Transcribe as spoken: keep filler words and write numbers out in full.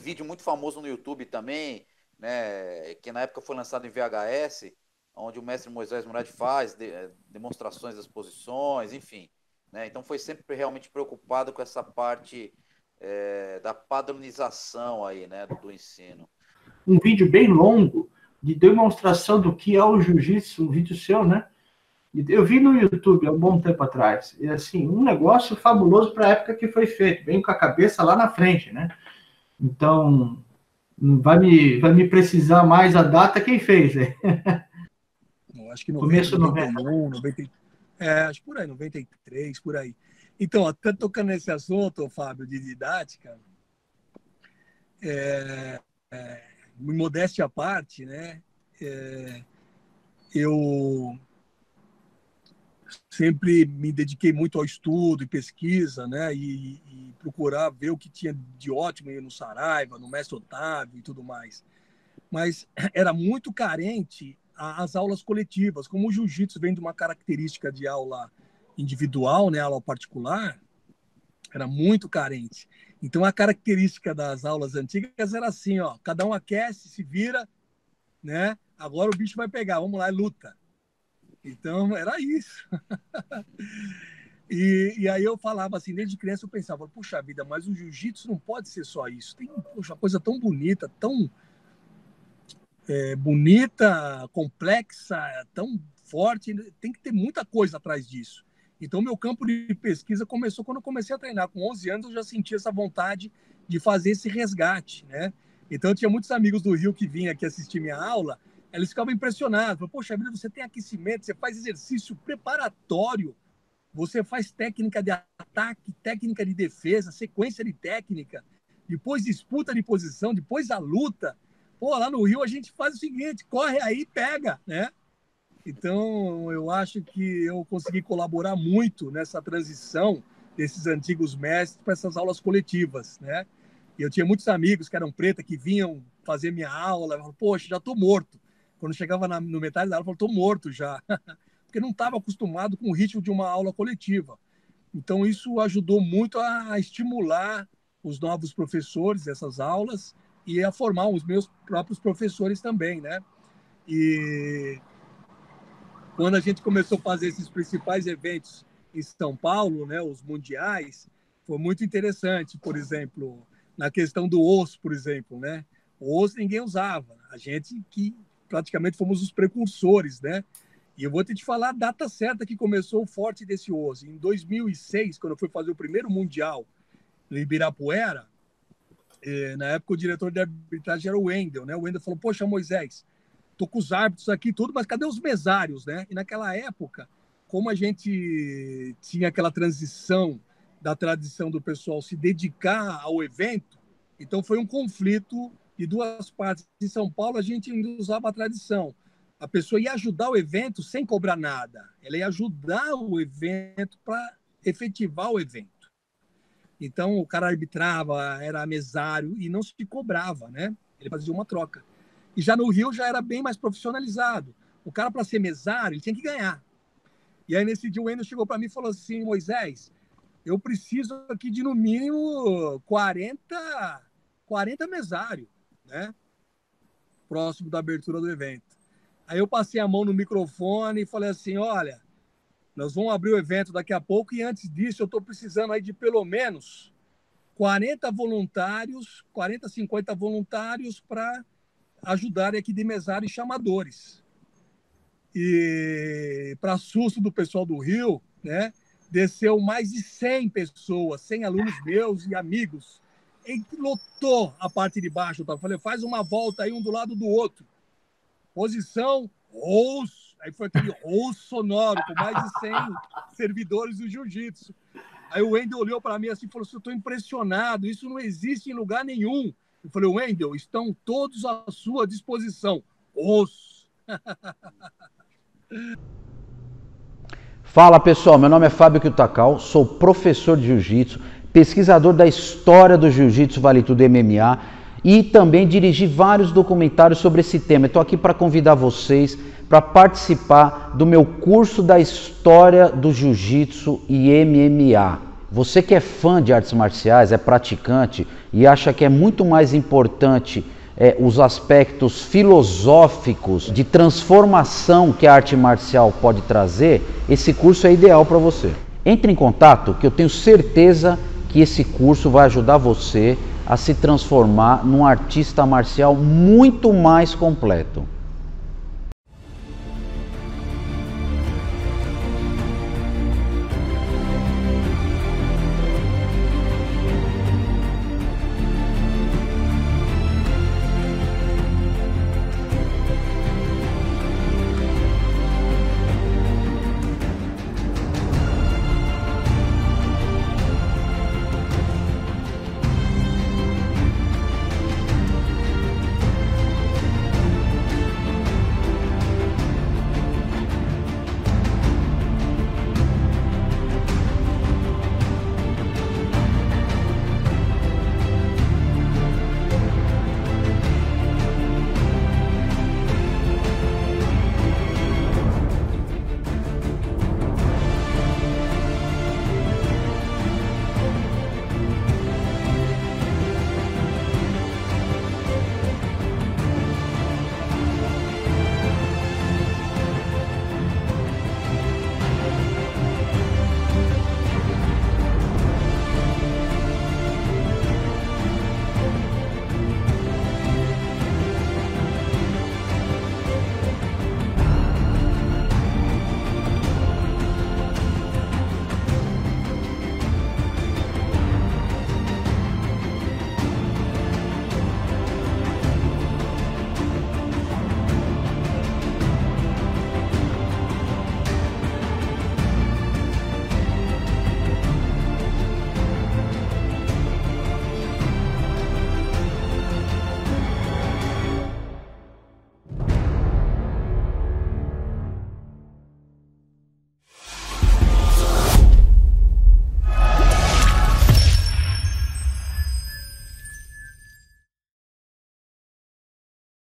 vídeo muito famoso no YouTube também, né, que na época foi lançado em V H S, onde o mestre Moisés Murad faz de, demonstrações das posições, enfim. Né, então foi sempre realmente preocupado com essa parte é, da padronização aí, né, do, do ensino. Um vídeo bem longo de demonstração do que é o jiu-jitsu, um vídeo seu, né? Eu vi no YouTube há um bom tempo atrás. E assim, um negócio fabuloso para a época que foi feito, bem com a cabeça lá na frente, né? Então, vai me, vai me precisar mais a data quem fez, né? Eu acho que noventa, noventa e um, noventa, é, acho por aí, noventa e três, por aí. Então, até tocando nesse assunto, Fábio, de didática, é, é, modéstia à parte, né? É, eu sempre me dediquei muito ao estudo e pesquisa, né? E, e procurar ver o que tinha de ótimo no Saraiva, no Mestre Otávio e tudo mais. Mas era muito carente as aulas coletivas. Como o jiu-jitsu vem de uma característica de aula individual, né? Aula particular, era muito carente. Então, a característica das aulas antigas era assim, ó, cada um aquece, se vira, né? Agora o bicho vai pegar, vamos lá, é luta. Então, era isso. e, e aí eu falava assim, desde criança eu pensava, puxa vida, mas o jiu-jitsu não pode ser só isso. Tem puxa, uma coisa tão bonita, tão é, bonita, complexa, tão forte, tem que ter muita coisa atrás disso. Então, meu campo de pesquisa começou quando eu comecei a treinar. Com onze anos, eu já sentia essa vontade de fazer esse resgate, né? Então, eu tinha muitos amigos do Rio que vinham aqui assistir minha aula, eles ficavam impressionados. Falaram, poxa vida, você tem aquecimento, você faz exercício preparatório, você faz técnica de ataque, técnica de defesa, sequência de técnica, depois disputa de posição, depois a luta. Pô, lá no Rio a gente faz o seguinte, corre aí e pega, né? Então, eu acho que eu consegui colaborar muito nessa transição desses antigos mestres para essas aulas coletivas, né? E eu tinha muitos amigos que eram preta, que vinham fazer minha aula, eu falava, poxa, já estou morto. Quando chegava na, no metade da aula, eu falava, estou morto já. Porque não estava acostumado com o ritmo de uma aula coletiva. Então, isso ajudou muito a, a estimular os novos professores dessas aulas e a formar os meus próprios professores também, né? E quando a gente começou a fazer esses principais eventos em São Paulo, né, os mundiais, foi muito interessante. Por exemplo, na questão do osso, por exemplo, né? O osso ninguém usava. A gente que praticamente fomos os precursores, né? E eu vou te falar a data certa que começou o forte desse osso. Em dois mil e seis, quando eu fui fazer o primeiro mundial no Ibirapuera, eh, na época o diretor de arbitragem era o Wendel, né? O Wendel falou, poxa, Moisés, tô com os árbitros aqui tudo, mas cadê os mesários, né? E naquela época, como a gente tinha aquela transição da tradição do pessoal se dedicar ao evento, então foi um conflito de duas partes. Em São Paulo, a gente ainda usava a tradição. A pessoa ia ajudar o evento sem cobrar nada. Ela ia ajudar o evento para efetivar o evento. Então, o cara arbitrava, era mesário e não se cobrava, né? Ele fazia uma troca. E já no Rio já era bem mais profissionalizado. O cara, para ser mesário, ele tinha que ganhar. E aí, nesse dia, o Wendel chegou para mim e falou assim, Moisés, eu preciso aqui de, no mínimo, quarenta, quarenta mesários, né? Próximo da abertura do evento. Aí eu passei a mão no microfone e falei assim, olha, nós vamos abrir o evento daqui a pouco e antes disso eu estou precisando aí de pelo menos quarenta voluntários, quarenta, cinquenta voluntários para ajudarem aqui de mesários e chamadores. E para susto do pessoal do Rio, né, desceu mais de cem pessoas, cem alunos meus e amigos. E lotou a parte de baixo. Tá? Eu falei, faz uma volta aí um do lado do outro. Posição, osso. Aí foi aquele osso sonoro, com mais de cem servidores do jiu-jitsu. Aí o Wendel olhou para mim assim e falou assim, eu estou impressionado, isso não existe em lugar nenhum. Eu falei, Wendel, estão todos à sua disposição. Osso. Fala pessoal, meu nome é Fábio Kiyotakawa, sou professor de jiu-jitsu, pesquisador da história do jiu-jitsu Vale Tudo M M A e também dirigi vários documentários sobre esse tema. Estou aqui para convidar vocês para participar do meu curso da história do jiu-jitsu e M M A. Você que é fã de artes marciais, é praticante e acha que é muito mais importante é, os aspectos filosóficos de transformação que a arte marcial pode trazer, esse curso é ideal para você. Entre em contato que eu tenho certeza que esse curso vai ajudar você a se transformar num artista marcial muito mais completo.